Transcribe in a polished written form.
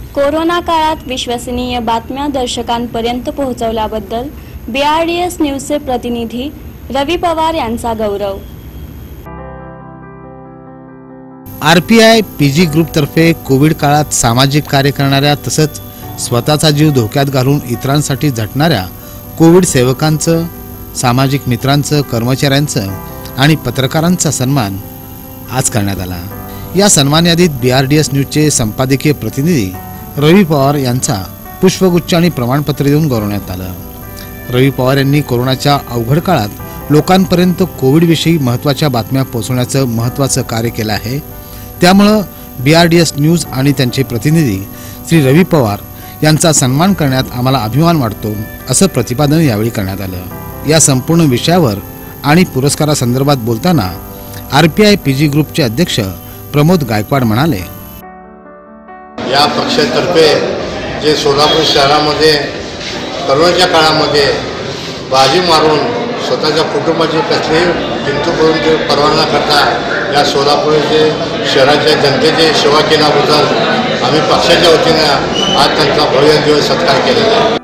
Corona काळात विश्वसनीय बातम्या दर्शकांपर्यंत पोहोचवल्याबद्दल BRDS न्यूजचे प्रतिनिधी रवी पवार यांचा गौरव। RPI PG ग्रुप तर्फे कोविड काळात सामाजिक कार्य करणाऱ्या तसंच स्वतःचा जीव धोक्यात घालून इतरांसाठी झटणाऱ्या कोविड सेवकांचं, सामाजिक मित्रांचं, कर्मचाऱ्यांचं आणि पत्रकारांचा सन्मान आज करण्यात आला। या सन्मान यादीत BRDS न्यूजचे संपादकीय प्रतिनिधी रवी पवार यांचा पुष्पगुच्छ आणि प्रमाणपत्र देऊन गौरवण्यात आलं। रवी पवार यांनी कोरोनाच्या अवघड काळात लोकांपर्यंत कोविडविषयी महत्त्वाच्या बातम्या पोहोचवण्याचं महत्त्वाचं कार्य केलं आहे। त्यामुळे BRDS न्यूज आणि त्यांचे प्रतिनिधी श्री रवी पवार यांचा सन्मान करण्यात आम्हाला अभिमान वाटतो, असं प्रतिपादन यावेळी करण्यात आलं। या संपूर्ण विषयावर आणि पुरस्कारासंदर्भात बोलताना RPI PG ग्रुपचे अध्यक्ष प्रमोद गायकवाड म्हणाले, या पक्षातर्फे जे सोलापूर शहरामध्ये कोरोनाच्या काळामध्ये बाजी मारून स्वतःच्या कुटुंबाची कसलीही किंतु करून पर्वा न करता या सोलापूरचे शहराच्या जनतेची सेवा केल्याबद्दल आम्ही पक्षाच्या वतीने आज त्यांचा भव्य दिवस सत्कार केलेला आहे।